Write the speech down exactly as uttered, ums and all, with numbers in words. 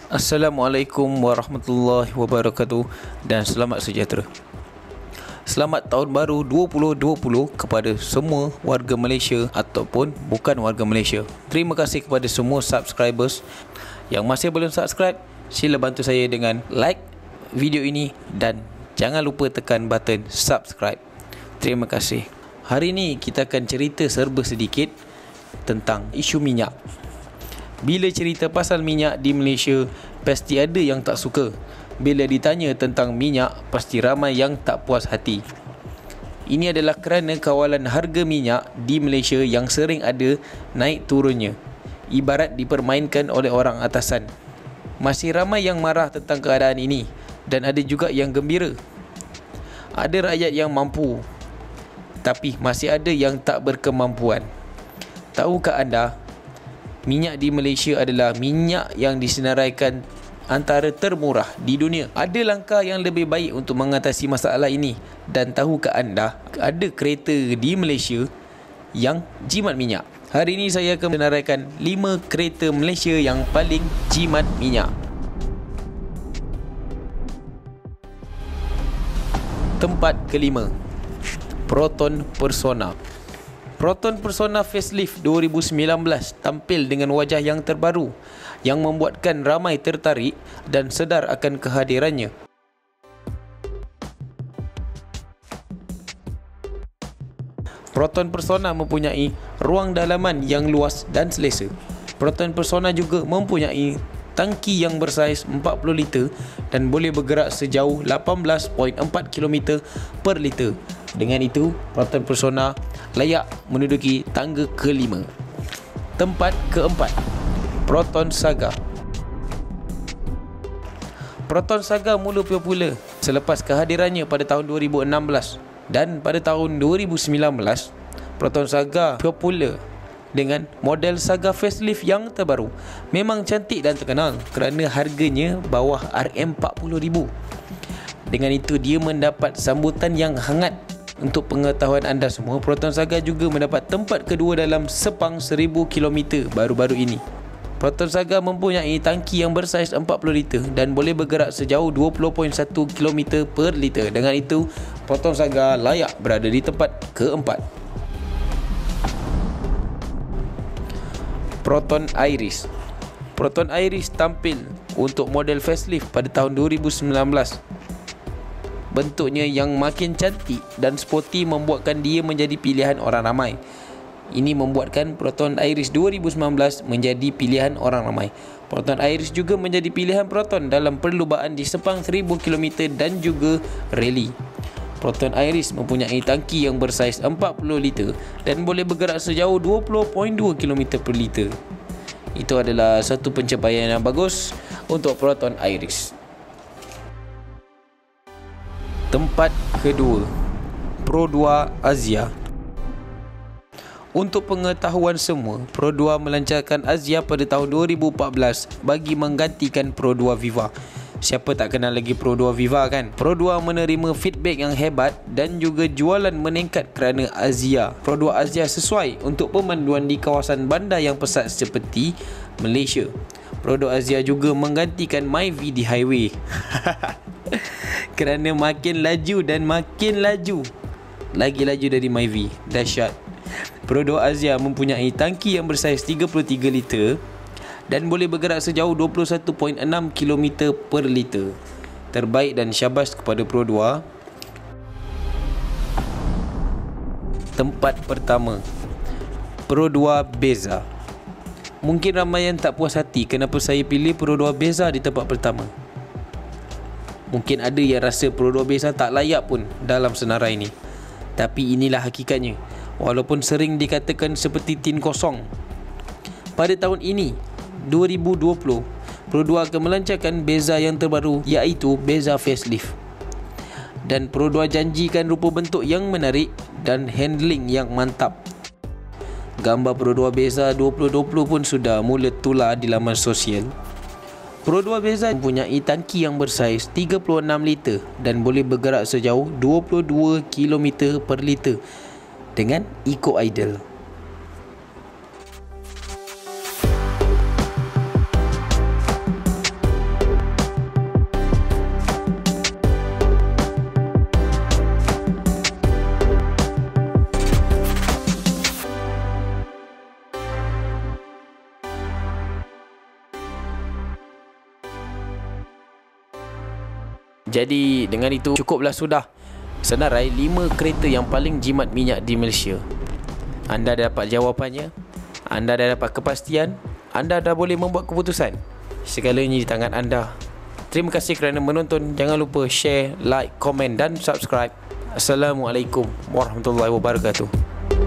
Assalamualaikum warahmatullahi wabarakatuh dan selamat sejahtera. Selamat Tahun Baru dua ribu dua puluh kepada semua warga Malaysia ataupun bukan warga Malaysia. Terima kasih kepada semua subscribers. Yang masih belum subscribe, sila bantu saya dengan like video ini dan jangan lupa tekan button subscribe. Terima kasih. Hari ini kita akan cerita serba sedikit tentang isu minyak. Bila cerita pasal minyak di Malaysia, pasti ada yang tak suka. Bila ditanya tentang minyak, pasti ramai yang tak puas hati. Ini adalah kerana kawalan harga minyak di Malaysia yang sering ada naik turunnya, ibarat dipermainkan oleh orang atasan. Masih ramai yang marah tentang keadaan ini dan ada juga yang gembira. Ada rakyat yang mampu, tapi masih ada yang tak berkemampuan. Tahukah anda, minyak di Malaysia adalah minyak yang disenaraikan antara termurah di dunia. Ada langkah yang lebih baik untuk mengatasi masalah ini. Dan tahukah anda, ada kereta di Malaysia yang jimat minyak. Hari ini saya akan menaraikan lima kereta Malaysia yang paling jimat minyak. Tempat kelima, Proton Persona. Proton Persona Facelift dua ribu sembilan belas tampil dengan wajah yang terbaru yang membuatkan ramai tertarik dan sedar akan kehadirannya. Proton Persona mempunyai ruang dalaman yang luas dan selesa. Proton Persona juga mempunyai tangki yang bersaiz empat puluh liter dan boleh bergerak sejauh lapan belas perpuluhan empat kilometer per liter. Dengan itu, Proton Persona layak menduduki tangga kelima. Tempat keempat, Proton Saga. Proton Saga mula popular selepas kehadirannya pada tahun dua ribu enam belas dan pada tahun dua ribu sembilan belas, Proton Saga popular dengan model Saga facelift yang terbaru. Memang cantik dan terkenal kerana harganya bawah R M empat puluh ribu. Dengan itu, dia mendapat sambutan yang hangat. Untuk pengetahuan anda semua, Proton Saga juga mendapat tempat kedua dalam Sepang seribu kilometer baru-baru ini. Proton Saga mempunyai tangki yang bersaiz empat puluh liter dan boleh bergerak sejauh dua puluh perpuluhan satu kilometer per liter. Dengan itu, Proton Saga layak berada di tempat keempat. Proton Iris. Proton Iris tampil untuk model facelift pada tahun dua ribu sembilan belas. Bentuknya yang makin cantik dan sporty membuatkan dia menjadi pilihan orang ramai. Ini membuatkan Proton Iris dua ribu sembilan belas menjadi pilihan orang ramai. Proton Iris juga menjadi pilihan Proton dalam perlubaan di Sepang seribu kilometer dan juga rally. Proton Iris mempunyai tangki yang bersaiz empat puluh liter dan boleh bergerak sejauh dua puluh perpuluhan dua kilometer per liter. Itu adalah satu pencapaian yang bagus untuk Proton Iris. Tempat kedua, Pro dua Azia. Untuk pengetahuan semua, Pro dua melancarkan Azia pada tahun dua ribu empat belas bagi menggantikan Pro dua Viva. Siapa tak kenal lagi Pro dua Viva kan? Pro dua menerima feedback yang hebat dan juga jualan meningkat kerana Azia. Pro dua Azia sesuai untuk pemanduan di kawasan bandar yang pesat seperti Malaysia. Pro dua Azia juga menggantikan Myvi di highway. Kerana makin laju dan makin laju, lagi laju dari Myvi. Dahsyat. Pro dua Azia mempunyai tangki yang bersaiz tiga puluh tiga liter dan boleh bergerak sejauh dua puluh satu perpuluhan enam kilometer per liter. Terbaik dan syabas kepada Pro dua. Tempat pertama, Pro dua Beza. Mungkin ramai yang tak puas hati kenapa saya pilih Pro dua Beza di tempat pertama. Mungkin ada yang rasa Pro dua Beza tak layak pun dalam senarai ini. Tapi inilah hakikatnya. Walaupun sering dikatakan seperti tin kosong. Pada tahun ini, dua ribu dua puluh, Pro dua akan melancarkan Beza yang terbaru, iaitu Beza Facelift. Dan Pro dua janjikan rupa bentuk yang menarik dan handling yang mantap. Gambar Pro dua Beza dua ribu dua puluh pun sudah mula tular di laman sosial. Pro dua Beza mempunyai tangki yang bersaiz tiga puluh enam liter dan boleh bergerak sejauh dua puluh dua kilometer per liter dengan Eco Idle. Jadi dengan itu cukuplah sudah senarai lima kereta yang paling jimat minyak di Malaysia. Anda dah dapat jawapannya, anda dah dapat kepastian, anda dah boleh membuat keputusan. Segalanya di tangan anda. Terima kasih kerana menonton. Jangan lupa share, like, komen dan subscribe. Assalamualaikum warahmatullahi wabarakatuh.